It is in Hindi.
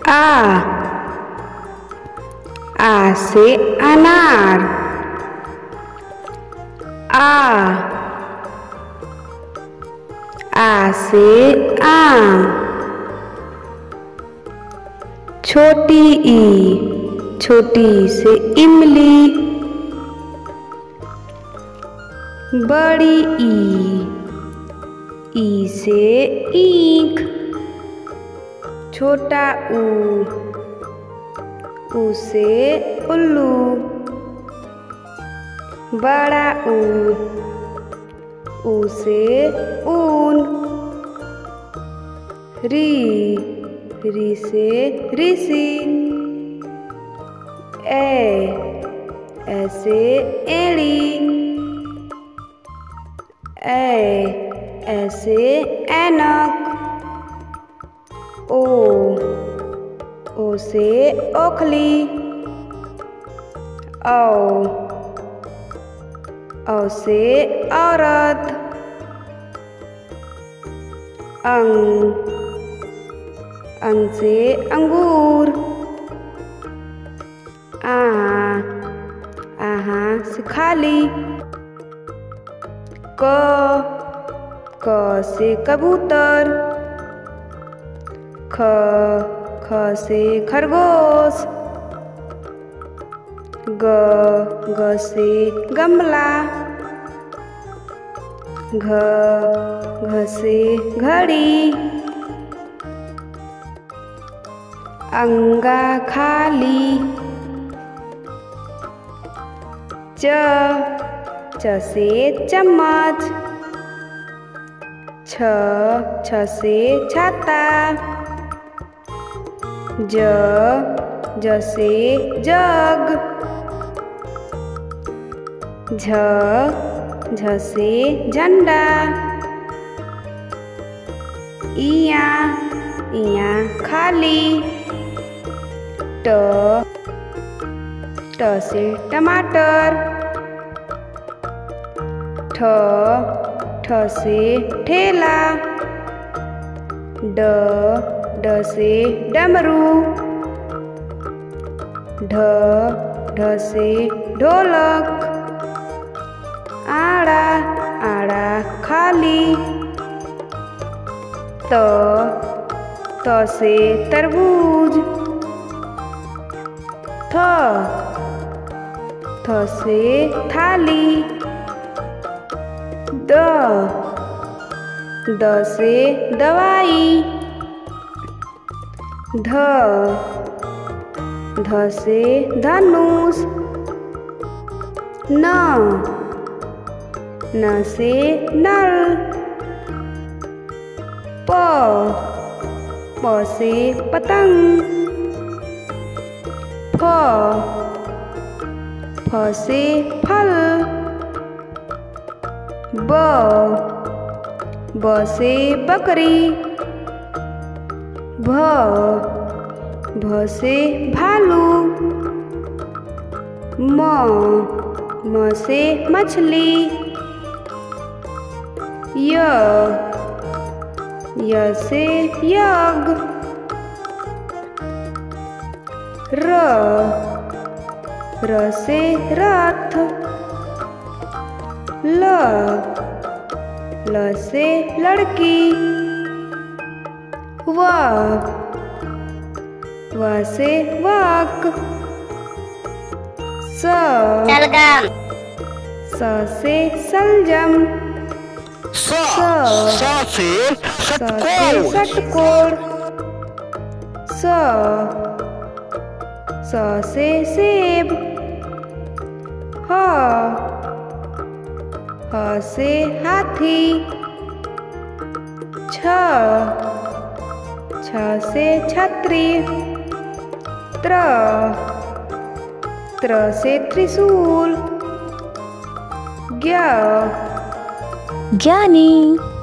आ से अनार। आ से आम। छोटी ई, छोटी से इमली। बड़ी ई से ईख। छोटा ऊ से उल्लू। बड़ा ऊ से ऊन। री से ऋषि। ऐसे एड़ी। ऐसे ऐनक। ओ से ओखली। औ से औरत। अंग से अंगूर। आहा से खाली। क से कबूतर। ख से खरगोश। ग से गमला। घ से घड़ी। अंगा खाली। च से चम्मच। छ से छाता। ज से जग। झ से झंडा। इया खाली। ट से टमाटर। ठ से ठेला। ड से डमरू। ढ से ढोलक। आड़ा खाली। त से तरबूज। थ से थाली। द से दवाई। ध से धनुष। न से नल। प से पतंग। फ से फल। ब से बकरी। भ से भालू। म से मछली। य से यज्ञ। र से रथ। ल से लड़की। व से वक। सलगम। से सलजम। स से षटकोण। स से सेब। ह से हाथी। छ से छतरी। त्र से त्रिशूल। ज्ञानी।